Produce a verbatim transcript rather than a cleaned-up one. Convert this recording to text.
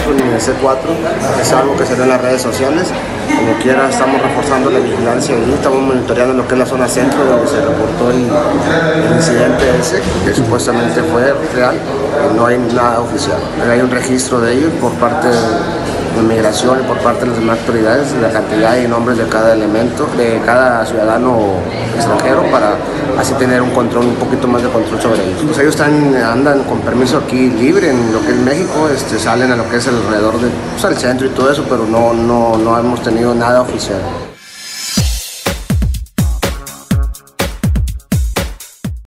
cuatro ni de C cuatro, es algo que se ve en las redes sociales. Como quiera, estamos reforzando la vigilancia y estamos monitoreando lo que es la zona centro, donde se reportó el, el incidente ese, que supuestamente fue real, y no hay nada oficial. Hay un registro de ellos por parte de de migración y por parte de las demás autoridades, la cantidad y nombres de cada elemento, de cada ciudadano extranjero, para así tener un control, un poquito más de control sobre ellos. Pues ellos están, andan con permiso aquí libre en lo que es México, este, salen a lo que es alrededor del pues, centro y todo eso, pero no, no, no hemos tenido nada oficial.